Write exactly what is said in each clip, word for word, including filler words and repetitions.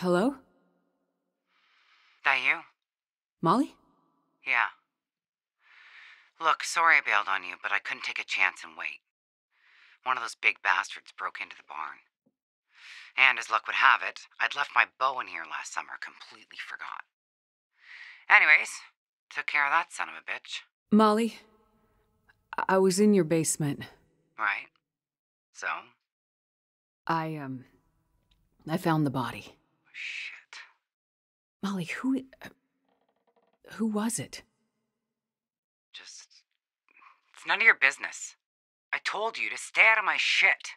Hello? That you? Molly? Yeah. Look, sorry I bailed on you, but I couldn't take a chance and wait. One of those big bastards broke into the barn. And as luck would have it, I'd left my bow in here last summer, completely forgot. Anyways, took care of that son of a bitch. Molly, I, I was in your basement. Right. So? I, um... I found the body. Shit. Molly, who... Uh, who was it? Just... It's none of your business. I told you to stay out of my shit.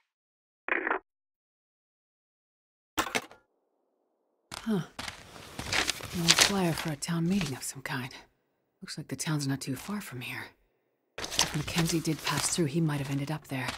Huh. An old flyer for a town meeting of some kind. Looks like the town's not too far from here. If Mackenzie did pass through, he might have ended up there.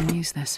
can use this.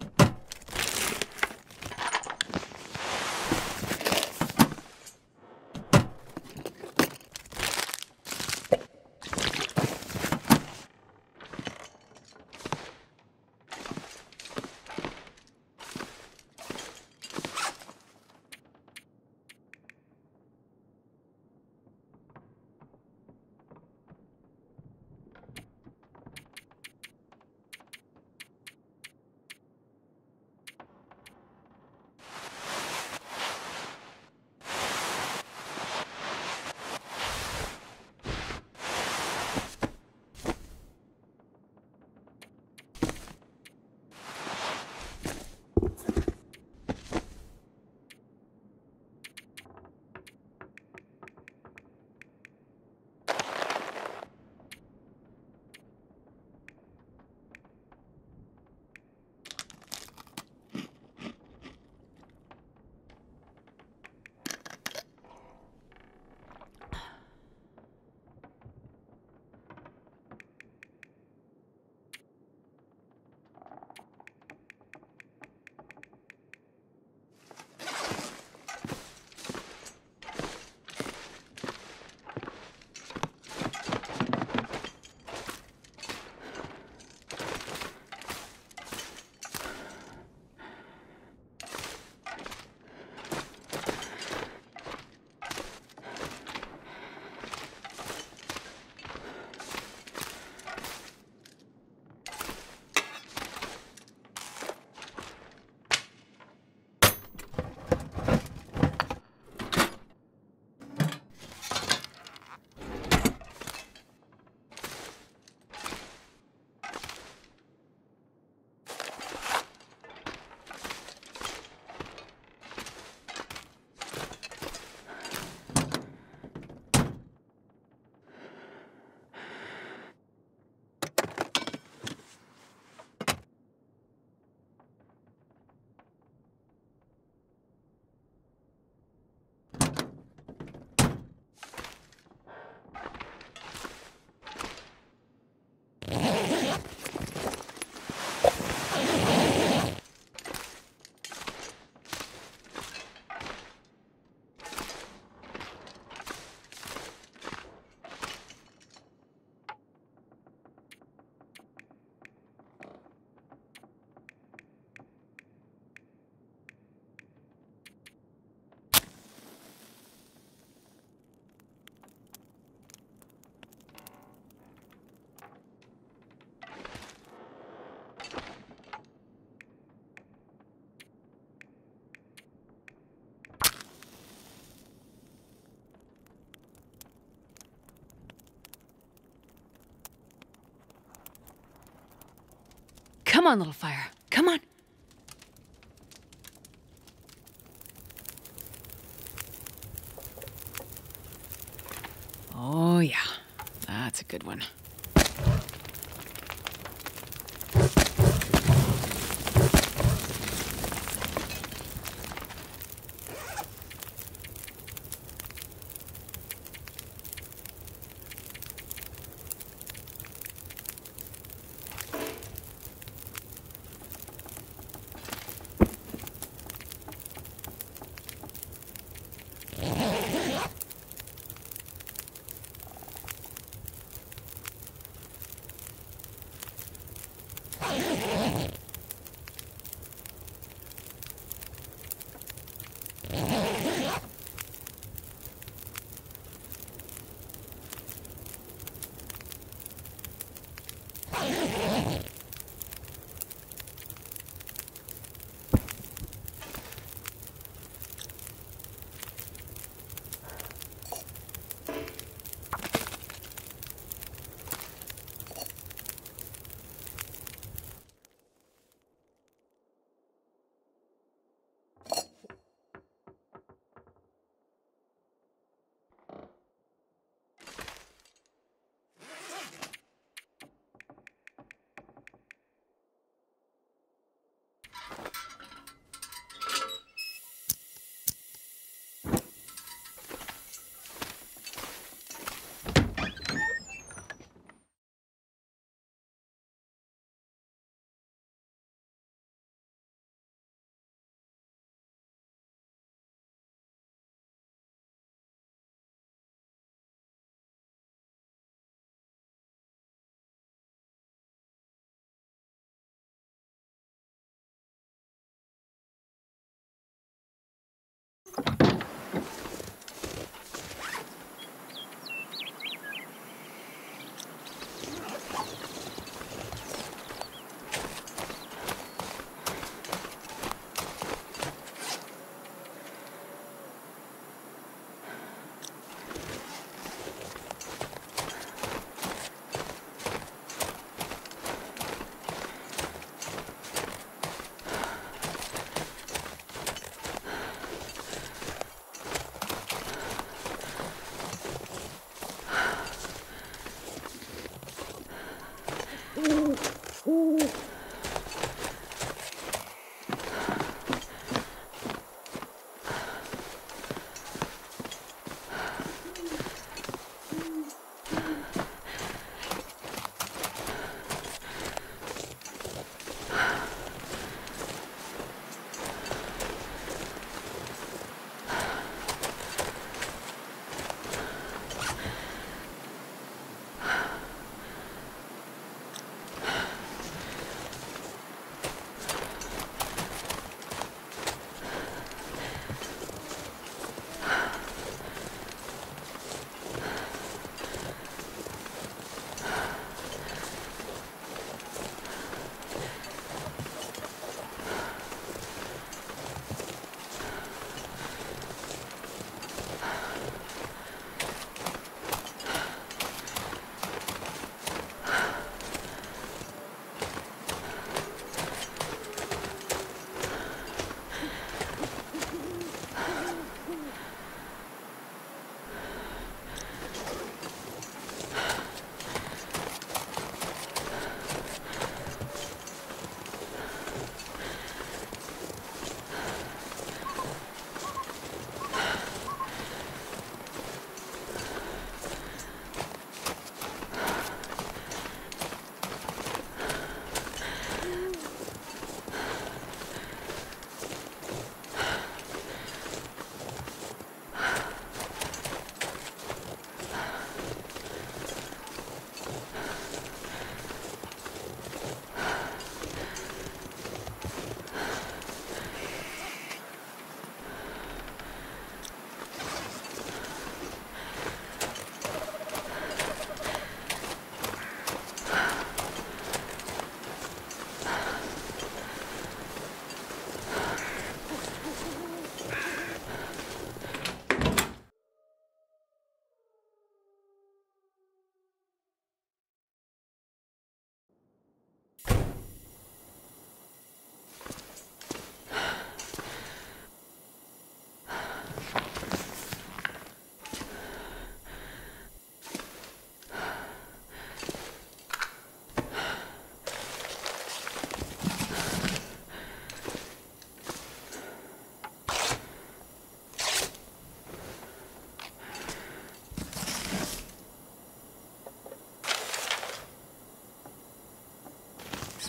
Come on, little fire. Come on. Oh, yeah. That's a good one.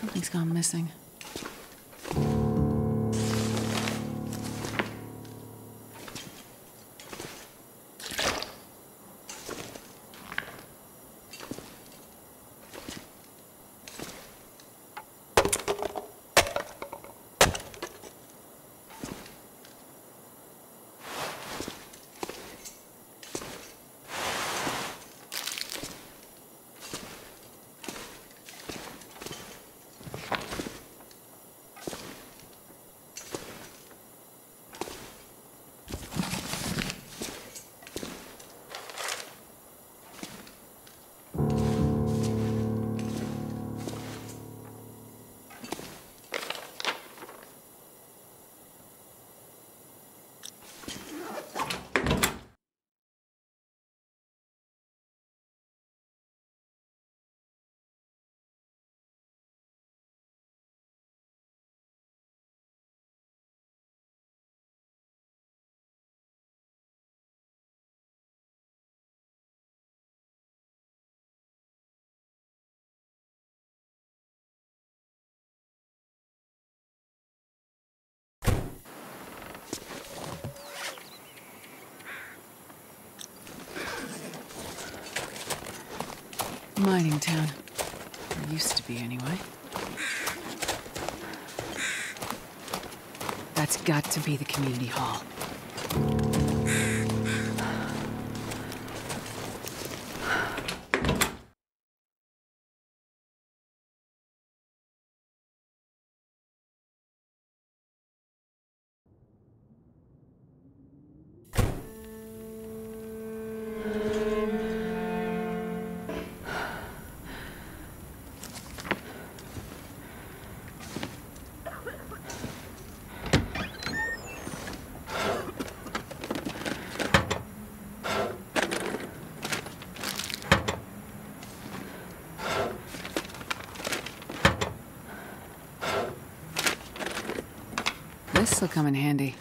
Something's gone missing. Mining town. Or used to be, anyway. That's got to be the community hall. This'll come in handy.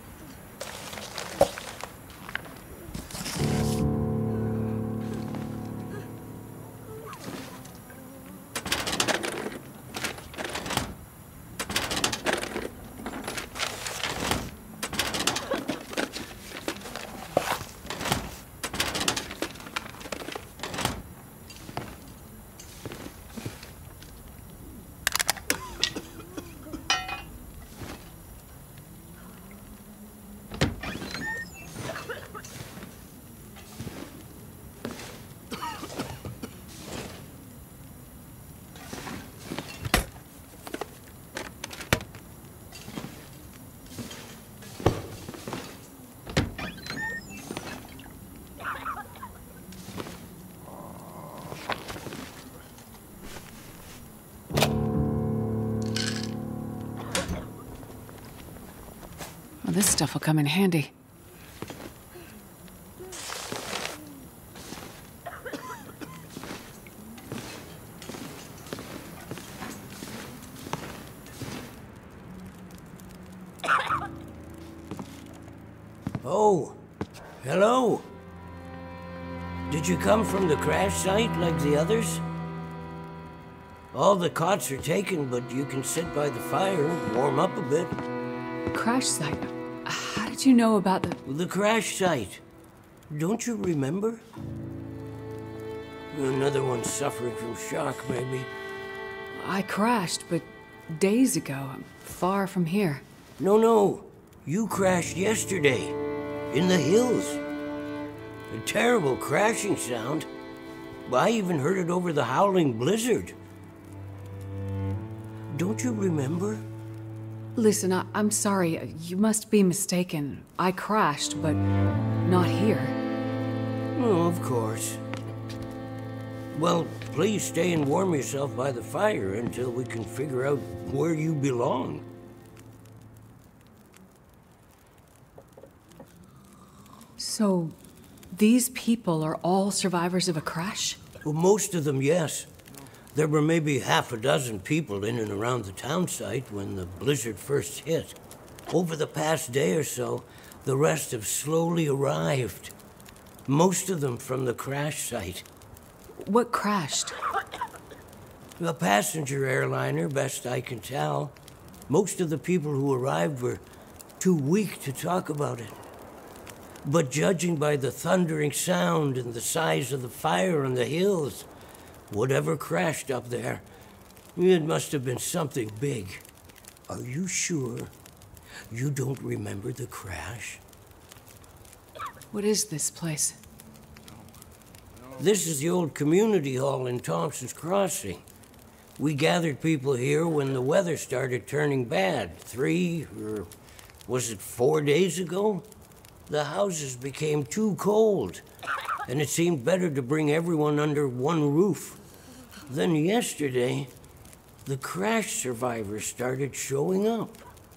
Well, this stuff will come in handy. Oh, hello. Did you come from the crash site like the others? All the cots are taken, but you can sit by the fire and warm up a bit. Crash site? How did you know about the... The crash site. Don't you remember? Another one suffering from shock, maybe. I crashed, but days ago. I'm far from here. No, no. You crashed yesterday. In the hills. A terrible crashing sound. I even heard it over the howling blizzard. Don't you remember? Listen, I I'm sorry. You must be mistaken. I crashed, but not here. Oh, of course. Well, please stay and warm yourself by the fire until we can figure out where you belong. So, these people are all survivors of a crash? Well, most of them, yes. There were maybe half a dozen people in and around the town site when the blizzard first hit. Over the past day or so, the rest have slowly arrived. Most of them from the crash site. What crashed? A passenger airliner, best I can tell. Most of the people who arrived were too weak to talk about it. But judging by the thundering sound and the size of the fire on the hills, whatever crashed up there, it must have been something big. Are you sure you don't remember the crash? What is this place? This is the old community hall in Thompson's Crossing. We gathered people here when the weather started turning bad. Three, or was it four days ago? The houses became too cold, and it seemed better to bring everyone under one roof. Then yesterday, the crash survivors started showing up.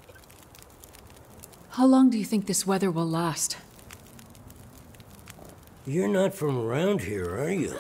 How long do you think this weather will last? You're not from around here, are you?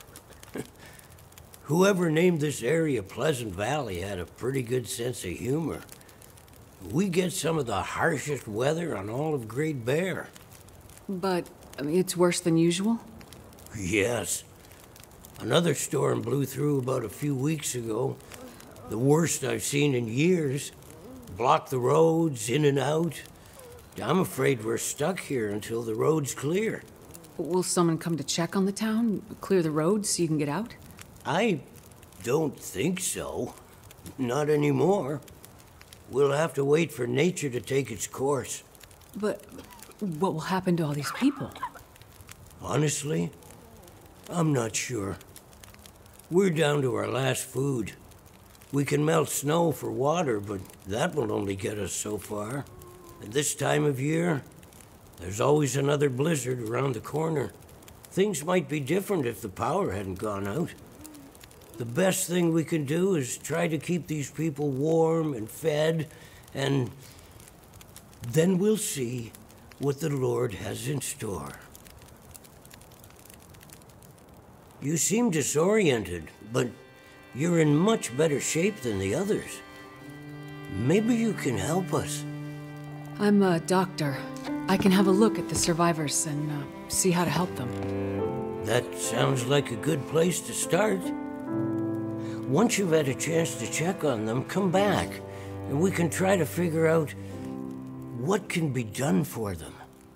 Whoever named this area Pleasant Valley had a pretty good sense of humor. We get some of the harshest weather on all of Great Bear. But I mean, it's worse than usual? Yes. Another storm blew through about a few weeks ago. The worst I've seen in years. Blocked the roads, in and out. I'm afraid we're stuck here until the road's clear. Will someone come to check on the town? Clear the roads so you can get out? I don't think so. Not anymore. We'll have to wait for nature to take its course. But what will happen to all these people? Honestly, I'm not sure. We're down to our last food. We can melt snow for water, but that will only get us so far. At this time of year, there's always another blizzard around the corner. Things might be different if the power hadn't gone out. The best thing we can do is try to keep these people warm and fed, and then we'll see what the Lord has in store. You seem disoriented, but you're in much better shape than the others. Maybe you can help us. I'm a doctor. I can have a look at the survivors and uh, see how to help them. That sounds like a good place to start. Once you've had a chance to check on them, come back, and we can try to figure out what can be done for them.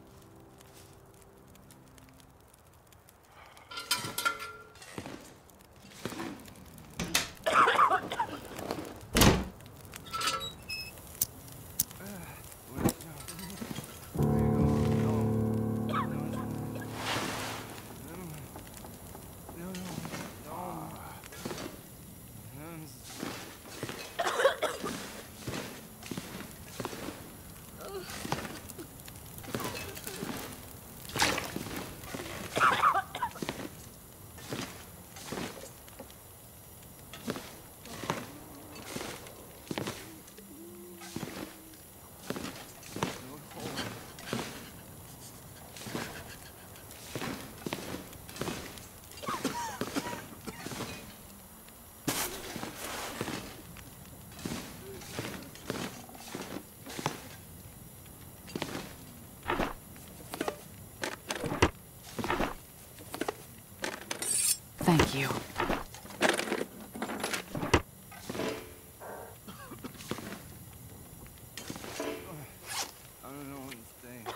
Thank you. I don't know what to think.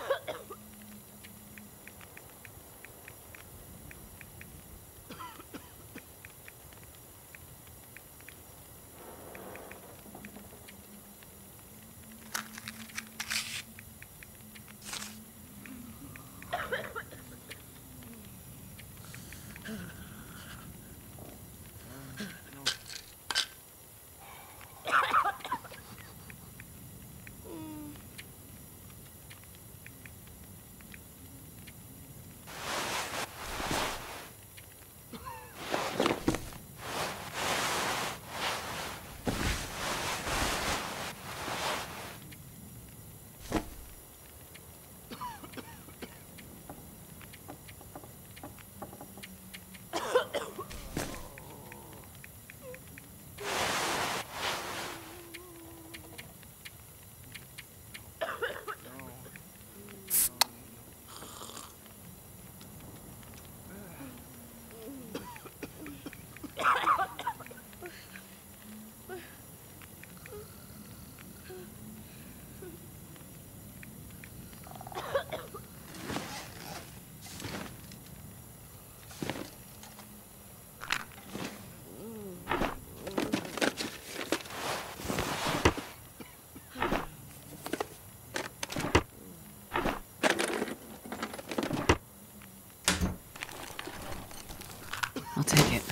I'll take it.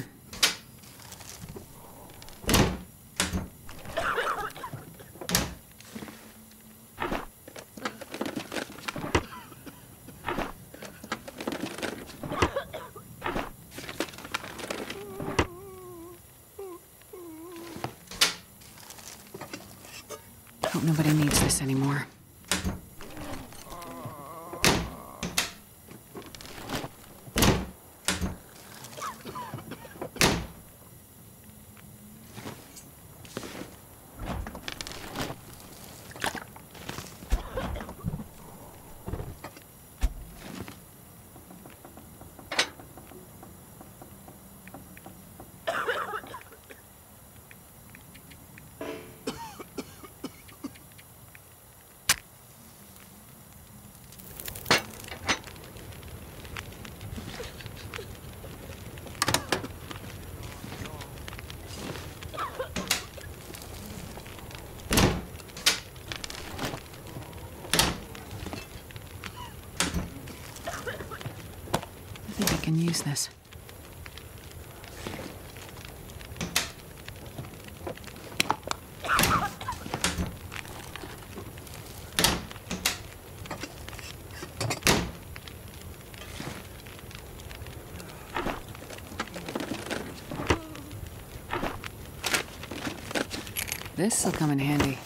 Hope nobody needs this anymore. I think I can use this. This'll come in handy.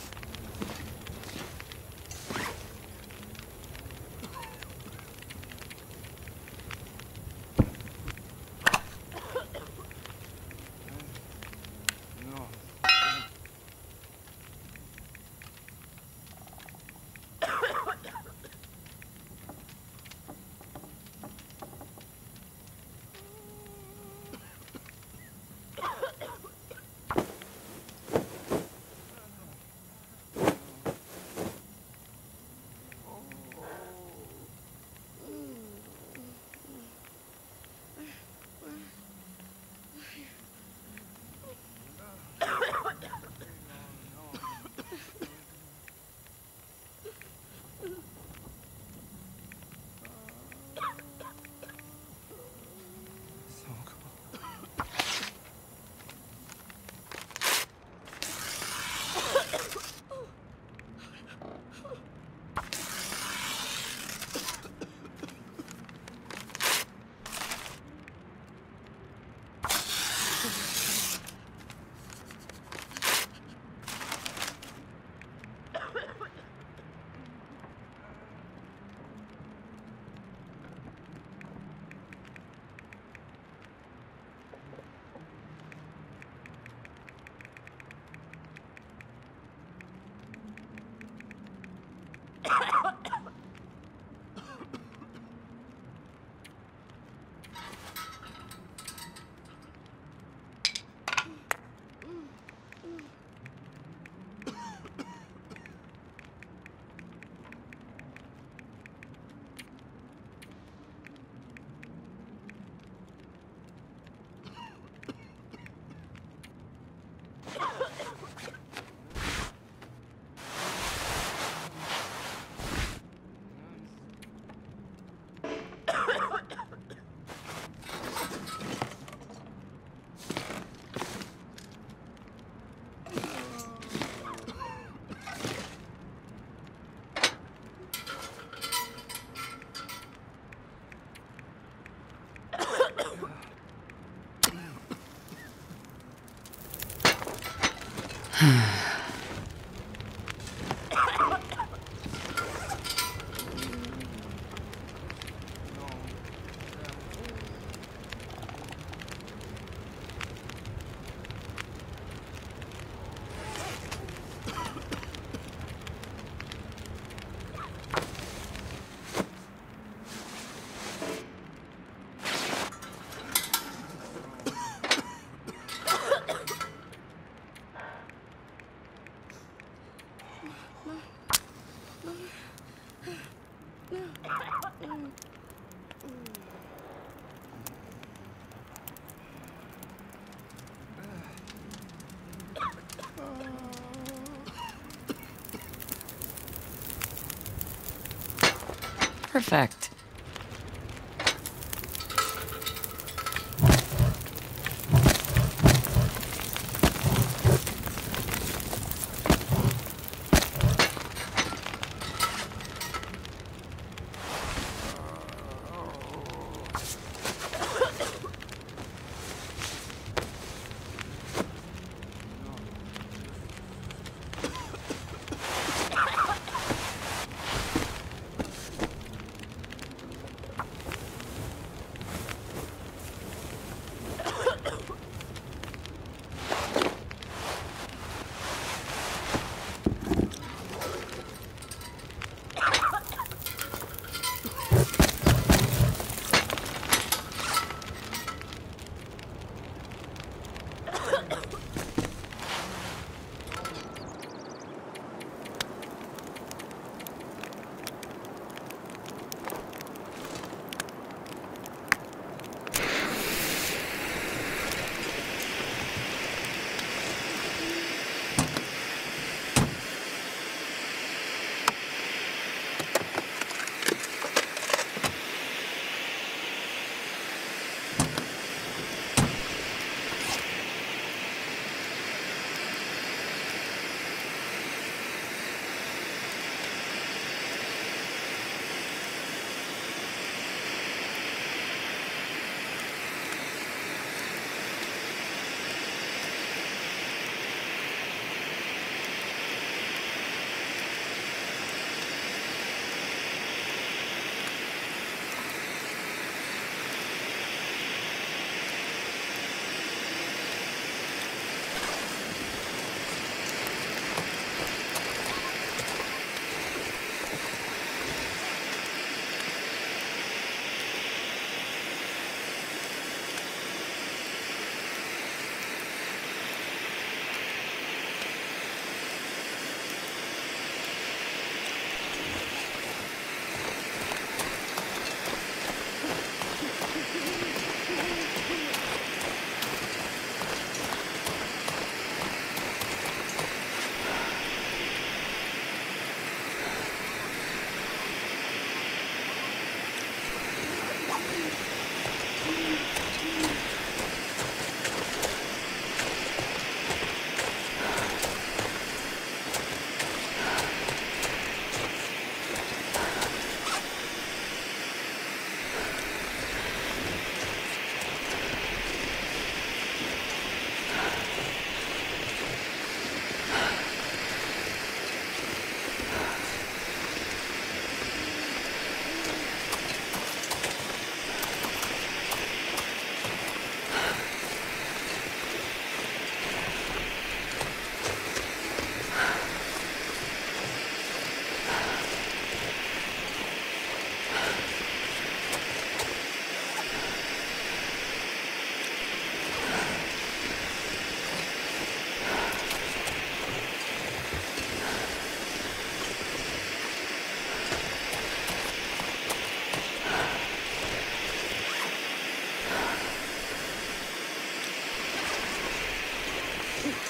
Perfect.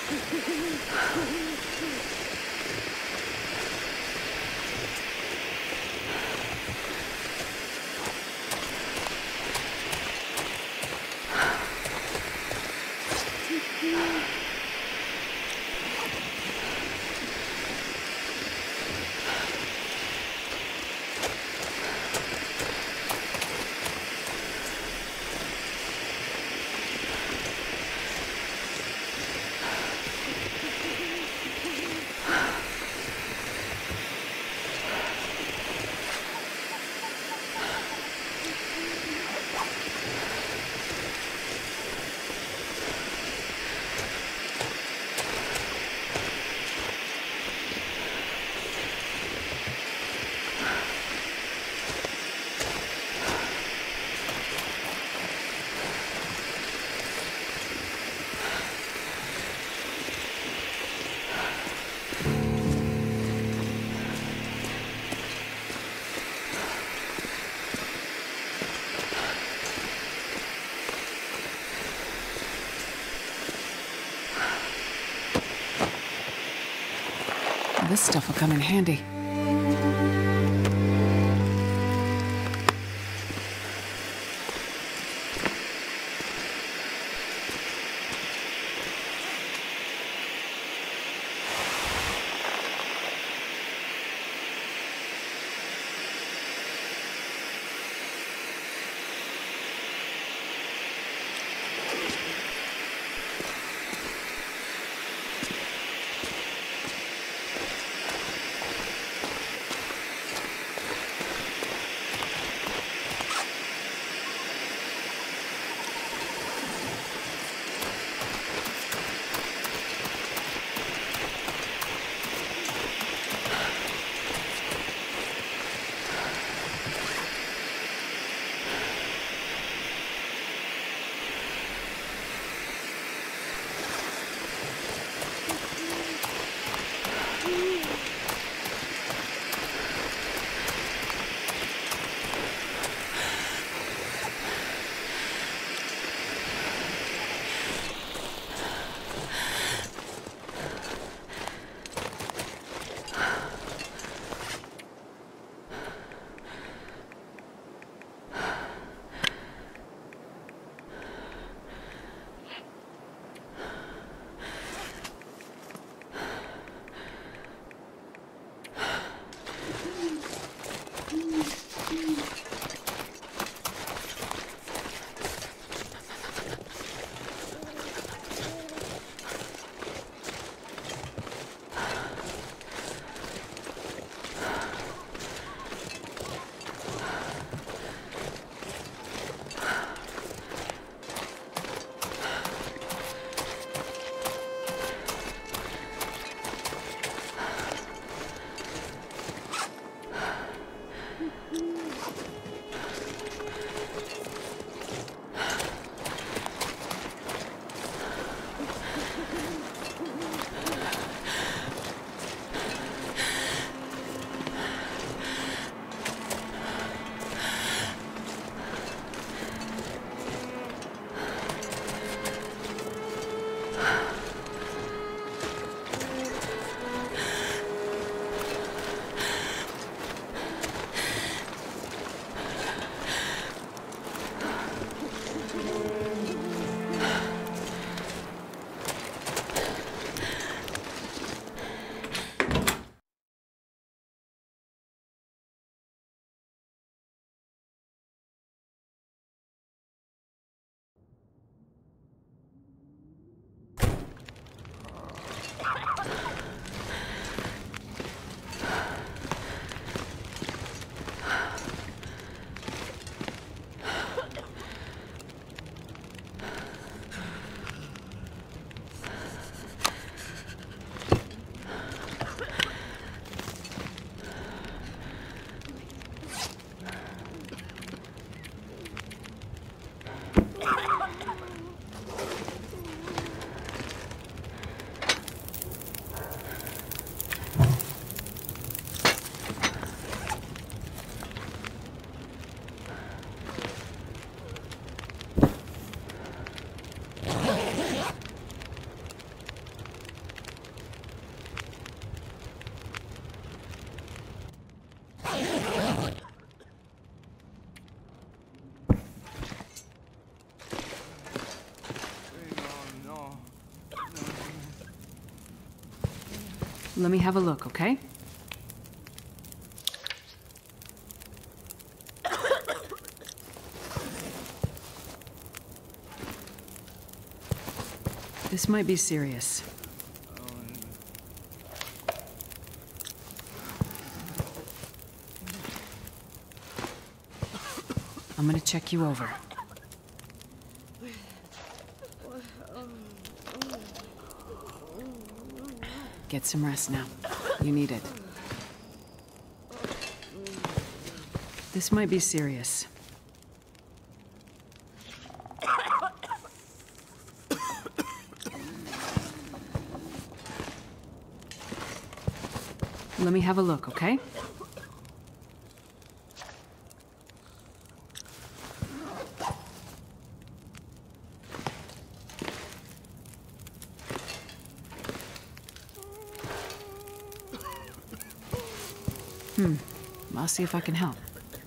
This stuff will come in handy. Let me have a look, okay? This might be serious. I'm gonna check you over. Get some rest now. You need it. This might be serious. Let me have a look, okay? Hmm. I'll see if I can help.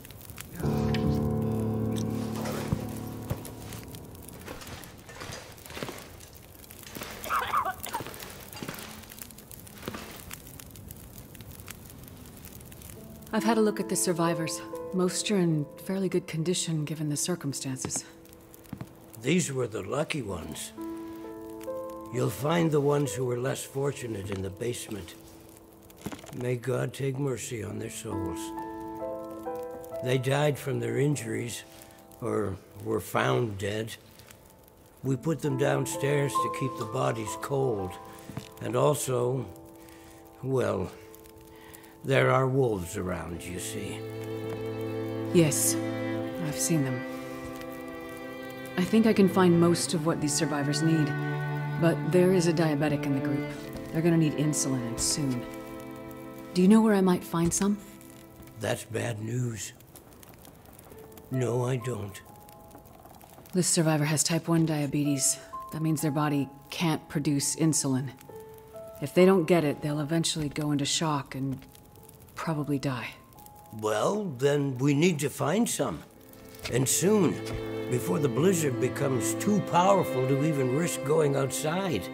I've had a look at the survivors. Most are in fairly good condition given the circumstances. These were the lucky ones. You'll find the ones who were less fortunate in the basement. May God take mercy on their souls. They died from their injuries, or were found dead. We put them downstairs to keep the bodies cold. And also, well, there are wolves around, you see. Yes, I've seen them. I think I can find most of what these survivors need, but there is a diabetic in the group. They're gonna need insulin, and soon. Do you know where I might find some? That's bad news. No, I don't. This survivor has type one diabetes. That means their body can't produce insulin. If they don't get it, they'll eventually go into shock and probably die. Well, then we need to find some. And soon, before the blizzard becomes too powerful to even risk going outside.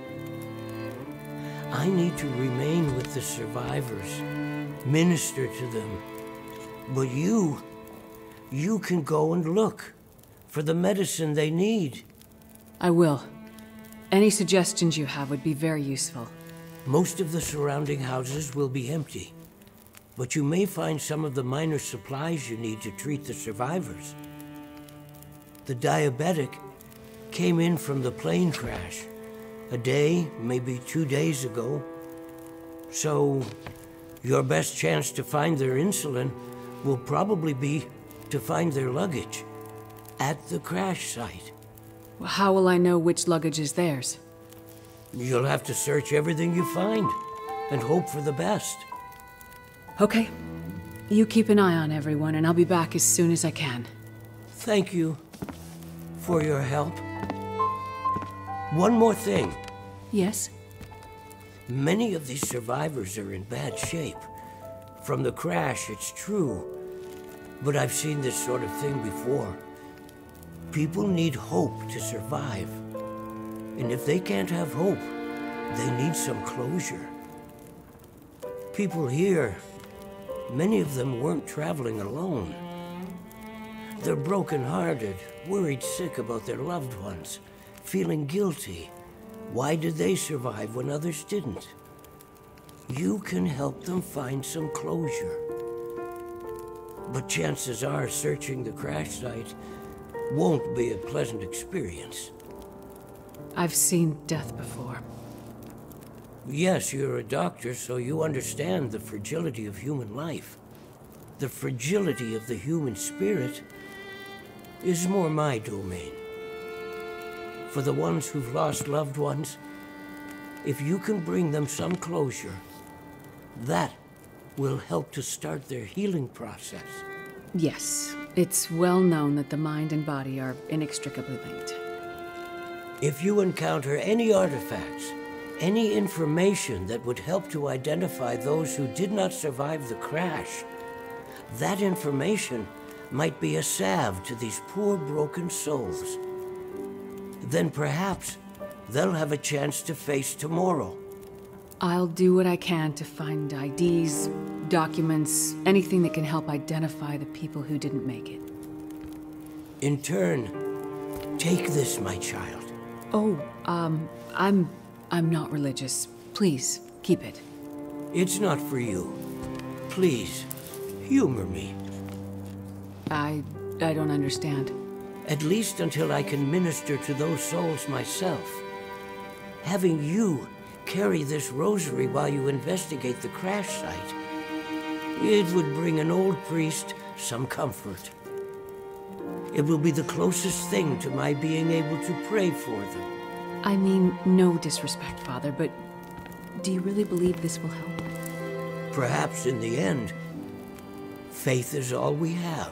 I need to remain with the survivors, minister to them. But you, you can go and look for the medicine they need. I will. Any suggestions you have would be very useful. Most of the surrounding houses will be empty, but you may find some of the minor supplies you need to treat the survivors. The diabetic came in from the plane crash a day, maybe two days ago. So, your best chance to find their insulin will probably be to find their luggage at the crash site. Well, how will I know which luggage is theirs? You'll have to search everything you find and hope for the best. Okay. You keep an eye on everyone, and I'll be back as soon as I can. Thank you for your help. One more thing. Yes? Many of these survivors are in bad shape. From the crash, it's true. But I've seen this sort of thing before. People need hope to survive. And if they can't have hope, they need some closure. People here, many of them weren't traveling alone. They're broken-hearted, worried sick about their loved ones, feeling guilty. Why did they survive when others didn't? You can help them find some closure. But chances are searching the crash site won't be a pleasant experience. I've seen death before. Yes, you're a doctor, so you understand the fragility of human life. The fragility of the human spirit is more my domain. For the ones who've lost loved ones, if you can bring them some closure, that will help to start their healing process. Yes, it's well known that the mind and body are inextricably linked. If you encounter any artifacts, any information that would help to identify those who did not survive the crash, that information might be a salve to these poor broken souls. Then perhaps they'll have a chance to face tomorrow. I'll do what I can to find I Ds, documents, anything that can help identify the people who didn't make it. In turn, take this, my child. Oh, um, I'm... I'm not religious. Please, keep it. It's not for you. Please, humor me. I... I don't understand. At least until I can minister to those souls myself. Having you carry this rosary while you investigate the crash site, it would bring an old priest some comfort. It will be the closest thing to my being able to pray for them. I mean, no disrespect, Father, but do you really believe this will help? Perhaps in the end, faith is all we have.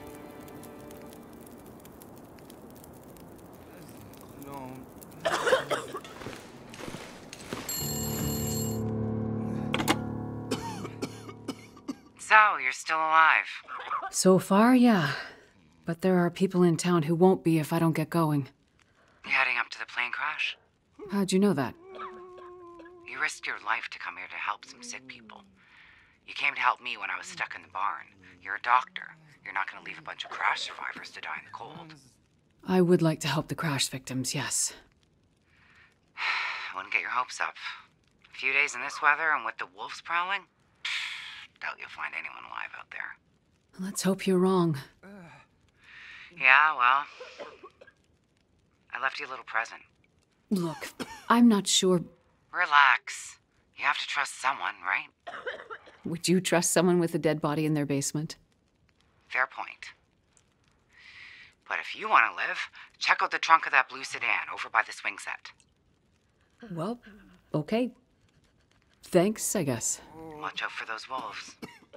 No. So, you're still alive. So far, yeah. But there are people in town who won't be if I don't get going. You heading up to the plane crash? How'd you know that? You risked your life to come here to help some sick people. You came to help me when I was stuck in the barn. You're a doctor. You're not going to leave a bunch of crash survivors to die in the cold. I would like to help the crash victims, yes. I wouldn't get your hopes up. A few days in this weather and with the wolves prowling? Doubt you'll find anyone alive out there. Let's hope you're wrong. Yeah, well... I left you a little present. Look, I'm not sure... Relax. You have to trust someone, right? Would you trust someone with a dead body in their basement? Fair point. But if you want to live, check out the trunk of that blue sedan over by the swing set. Well, okay. Thanks, I guess. Watch out for those wolves.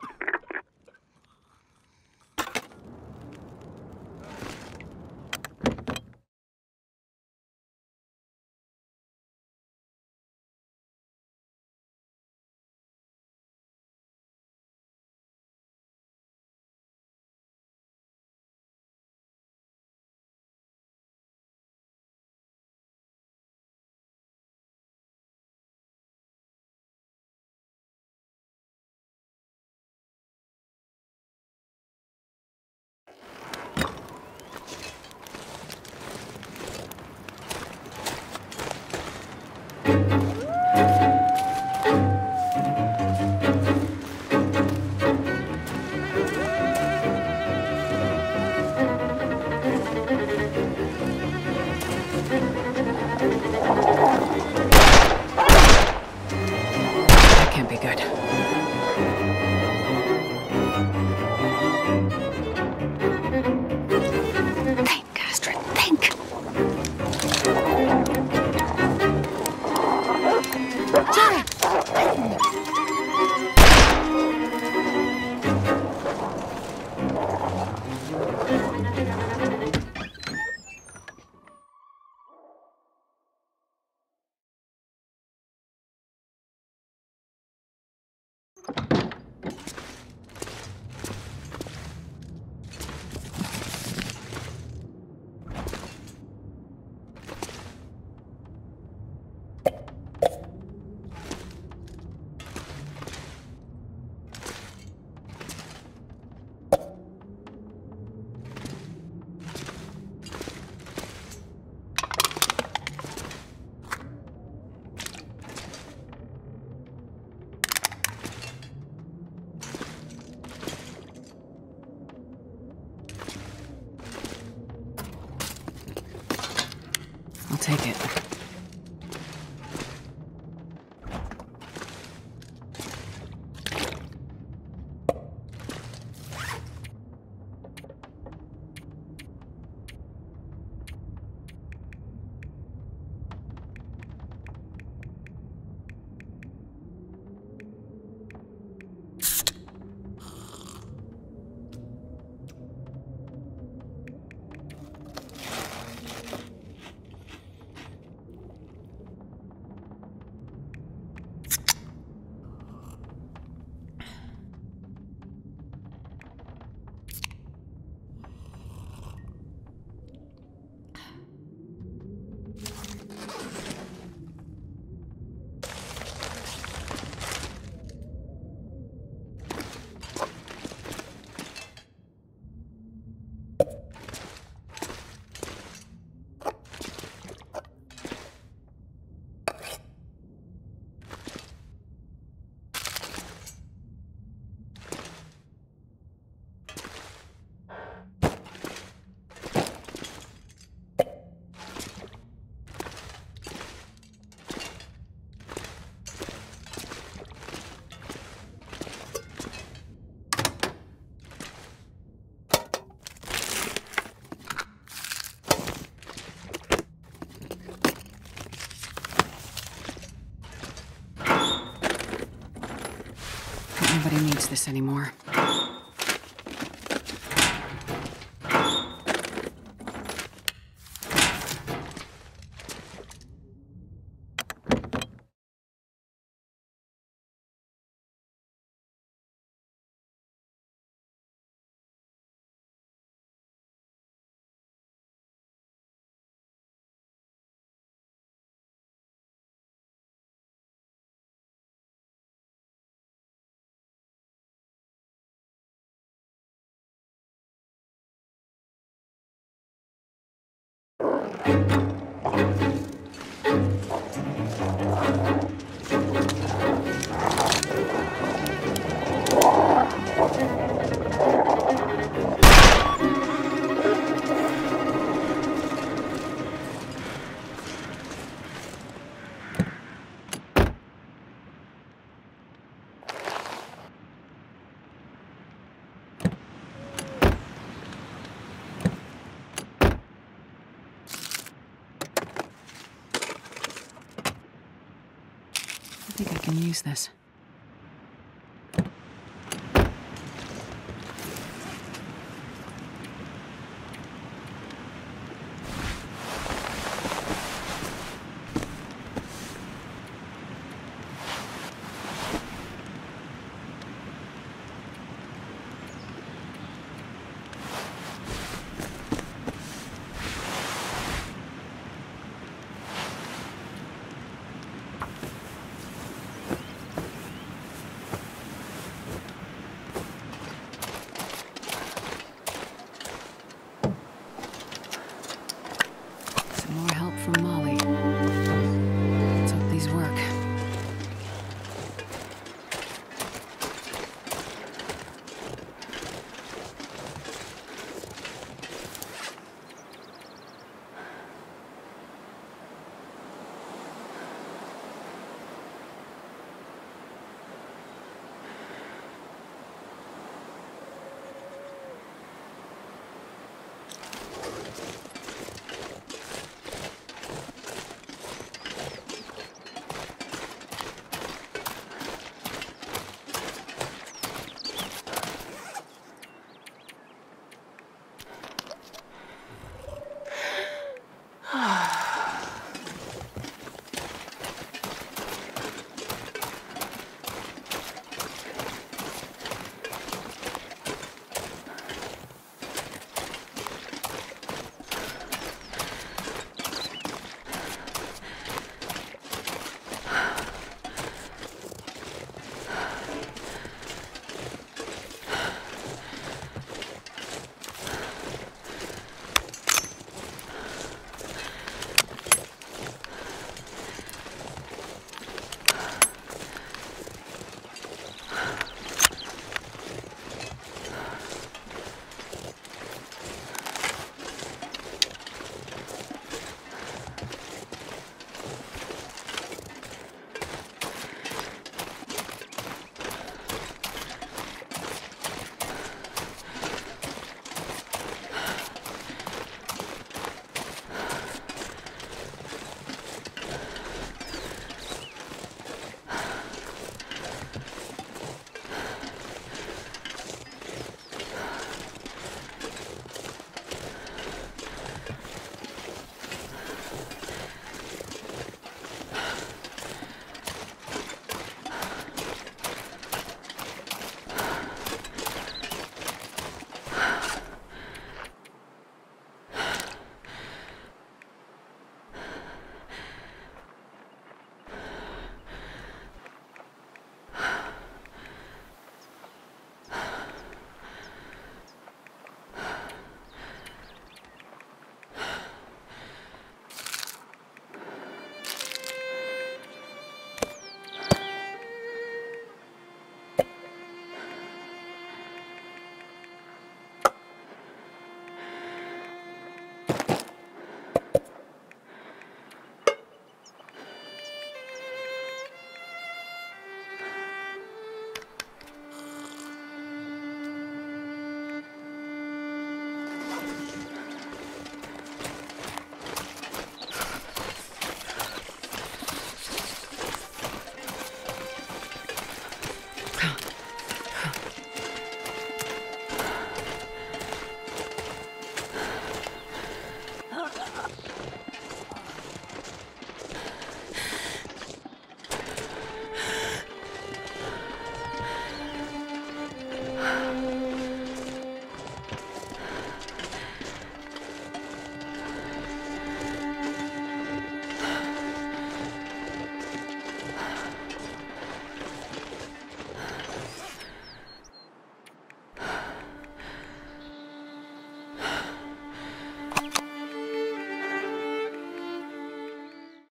I'll take it. Nobody needs this anymore. I think I can use this. More help from Mom.